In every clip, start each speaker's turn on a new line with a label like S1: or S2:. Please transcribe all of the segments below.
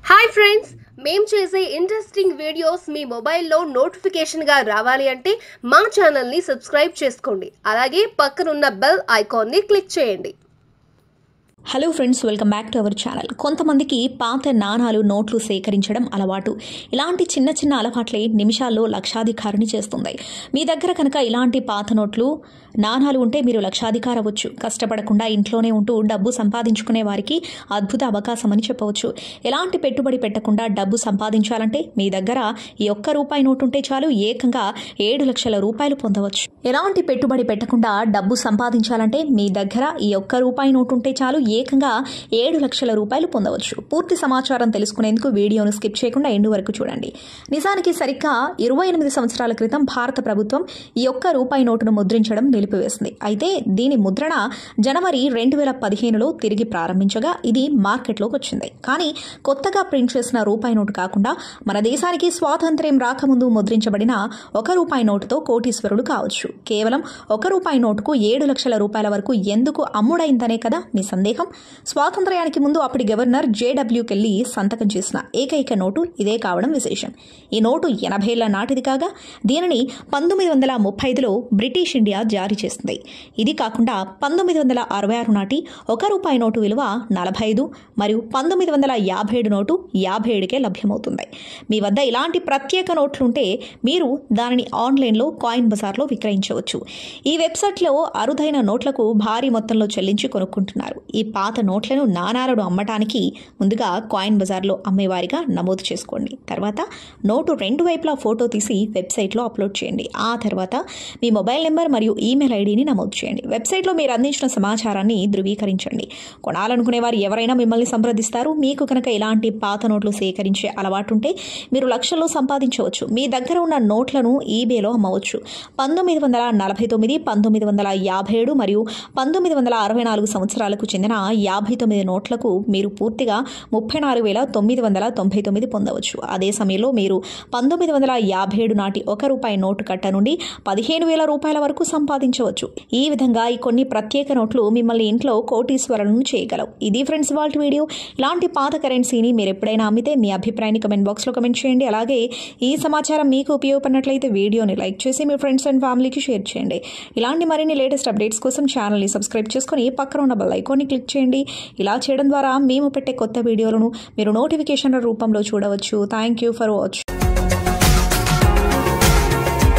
S1: Hi friends, మేము చేసే interesting videos మీ మొబైల్లో నోటిఫికేషన్గా రావాలి అంటే మా ఛానల్ని సబ్స్క్రైబ్ చేసుకోండి. అలాగే పక్కనున్న బెల్ ఐకాన్ని క్లిక్ చేయండి.
S2: Hello friends, welcome back to our channel. కొంతమందికి పాత నాణాలు నోట్లు సేకరించడం అలవాటు. ఇలాంటి చిన్న చిన్న అలవాట్లే నిమిషాల్లో లక్షాధికారిని చేస్తుంది. మీ దగ్గర కనుక ఇలాంటి పాత నోట్లు నాణాలు ఉంటే మీరు లక్షాధికారి అవ్వచ్చు. కష్టపడకుండా ఇంట్లోనే ఉంటూ డబ్బు సంపాదించుకునే వారికి అద్భుత అవకాశం అని చెప్పవచ్చు. ఎలాంటి పెట్టుబడి పెట్టకుండా డబ్బు సంపాదించాలంటే మీ దగ్గర ఈ ₹1 నోటు ఉంటే చాలు, ఏకంగా 7 లక్షల రూపాయలు పొందవచ్చు. ఎలాంటి పెట్టుబడి పెట్టకుండా డబ్బు సంపాదించాలంటే మీ దగ్గర ఈ ₹1 నోటు ఉంటే చాలు, ఏకంగా 7 లక్షల రూపాయలు పొందవచ్చు. పూర్తి సమాచారం తెలుసుకునేందుకు వీడియోను స్కిప్ చేయకుండా ఎండు వరకు చూడండి. నిజానికి సరిగ్గా 28 సంవత్సరాల క్రితం భారత ప్రభుత్వం ఈ ₹1 నోటును ముద్రించడం నిలిపివేసింది. అయితే దీని ముద్రణ జనవరి 2015లో తిరిగి ప్రారంభించగా ఇది మార్కెట్లోకి వచ్చింది. కానీ కొత్తగా ప్రింట్ చేసిన ₹1 నోటు కాకుండా మన దేశానికి స్వాతంత్ర్యం రాకముందు ముద్రించబడిన ₹1 నోటుతో కోటీశ్వరుడు కావచ్చు. కేవలం ₹1 నోటుకు 7 లక్షల రూపాయల వరకు ఎందుకు అమ్ముడైందనే కదా మీ సందేహం. స్వాతంత్ర్యానికి ముందు అప్పటి గవర్నర్ జేడబ్ల్యూ కెల్లీ సంతకం చేసిన ఏకైక నోటు ఇదే కావడం విశేషం. ఈ నోటు 80 ఏళ్ల నాటిది కాగా దీనిని 1935లో బ్రిటిష్ ఇండియా జారీ చేసింది. ఇది కాకుండా 1966 నాటి ₹1 నోటు విలువ 45 మరియు 1957 నోటు 57కే లభ్యమవుతుంది. మీ వద్ద ఇలాంటి ప్రత్యేక నోట్లుంటే మీరు దానిని ఆన్లైన్లో కాయిన్ బజార్లో విక్రయించవచ్చు. ఈ వెబ్సైట్లో అరుదైన నోట్లకు భారీ మొత్తంలో చెల్లించి కొనుక్కుంటున్నారు. ఈ పాత నోట్లను నాణాలను అమ్మటానికి ముందుగా కాయిన్ బజార్లో అమ్మేవారిగా నమోదు చేసుకోండి. తర్వాత నోటు 2 వైపులా ఫోటో తీసి వెబ్సైట్లో అప్లోడ్ చేయండి. ఆ తర్వాత మీ మొబైల్ నెంబర్ మరియు ఈమెయిల్ ఐడిని నమోదు చేయండి. వెబ్సైట్లో మీరు అందించిన సమాచారాన్ని ధృవీకరించండి. కొనాలనుకునే వారు ఎవరైనా మిమ్మల్ని సంప్రదిస్తారు. మీకు కనుక ఇలాంటి పాత నోట్లు సేకరించే అలవాటుంటే మీరు లక్షల్లో సంపాదించవచ్చు. మీ దగ్గర ఉన్న నోట్లను ఈబేలో అమ్మవచ్చు. 1949, 1957 మరియు 1964 సంవత్సరాలకు చెందిన 59 నోట్లకు మీరు పూర్తిగా 34,999 పొందవచ్చు. అదే సమయంలో మీరు 1957 నాటి ₹1 నోటు కట్ట నుండి 15,000 రూపాయల వరకు సంపాదించవచ్చు. ఈ విధంగా ఈ కొన్ని ప్రత్యేక నోట్లు మిమ్మల్ని ఇంట్లో కోటీశ్వరులను చేయగలవు. ఇది ఫ్రెండ్స్ ఇవాల్టి వీడియో. ఇలాంటి పాత కరెన్సీని మీరు ఎప్పుడైనా అమ్మితే మీ అభిప్రాయాన్ని కమెంట్ బాక్స్లో కమెంట్ చేయండి. అలాగే ఈ సమాచారం మీకు ఉపయోగపడినట్లయితే వీడియోని లైక్ చేసి మీ ఫ్రెండ్స్ అండ్ ఫ్యామిలీకి షేర్ చేయండి. ఇలాంటి మరిన్ని లేటెస్ట్ అప్డేట్స్ కోసం ఛానల్ని సబ్స్క్రైబ్ చేసుకుని పక్కన ఉన్న బెల్ ఐకాన్ని క్లిక్ చేయండి. ఇలా చేయడం ద్వారా మేము పెట్టే కొత్త వీడియోలను మీరు నోటిఫికేషన్ల రూపంలో చూడవచ్చు. Thank you for watch.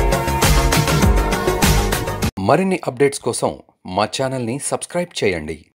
S3: మరిన్ని అప్డేట్స్ కోసం మా ఛానల్ని సబ్స్క్రైబ్ చేయండి.